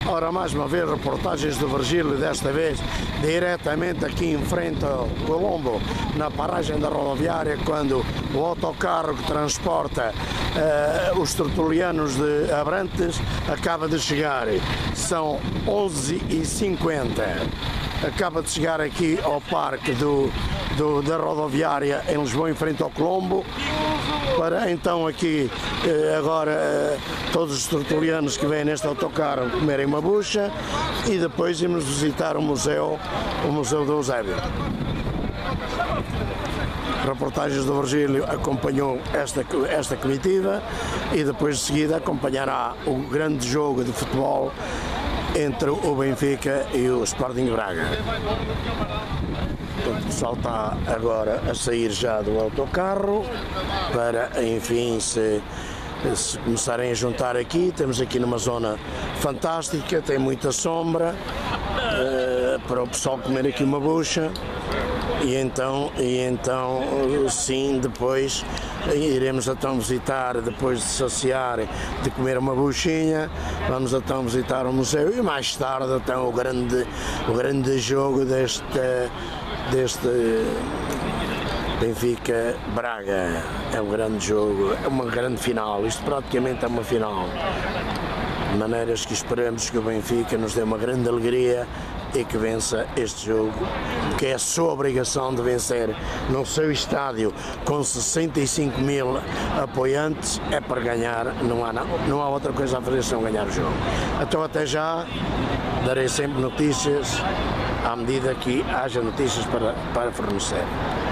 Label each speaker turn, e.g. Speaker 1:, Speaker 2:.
Speaker 1: Ora, mais uma vez, reportagens do Virgílio, desta vez diretamente aqui em frente ao Colombo, na paragem da rodoviária, quando o autocarro que transporta os tertulianos de Abrantes acaba de chegar. São 11h50. Acaba de chegar aqui ao parque da rodoviária em Lisboa, em frente ao Colombo, para então aqui agora todos os tertulianos que vêm neste autocarro comerem uma bucha e depois irmos visitar o museu do Eusébio. Reportagens do Virgílio acompanhou esta comitiva e depois de seguida acompanhará o grande jogo de futebol entre o Benfica e o Sporting Braga. O pessoal está agora a sair já do autocarro para, enfim, se começarem a juntar aqui. Temos aqui numa zona fantástica, tem muita sombra, para o pessoal comer aqui uma bucha. E então sim, depois iremos então visitar, depois de saciar, de comer uma buchinha, vamos então visitar o museu e mais tarde então o grande jogo deste Benfica Braga. É um grande jogo, é uma grande final, isto praticamente é uma final, de maneiras que esperamos que o Benfica nos dê uma grande alegria e que vença este jogo, que é a sua obrigação de vencer no seu estádio com 65 mil apoiantes. É para ganhar, não há outra coisa a fazer senão ganhar o jogo. Então até já, darei sempre notícias à medida que haja notícias para fornecer.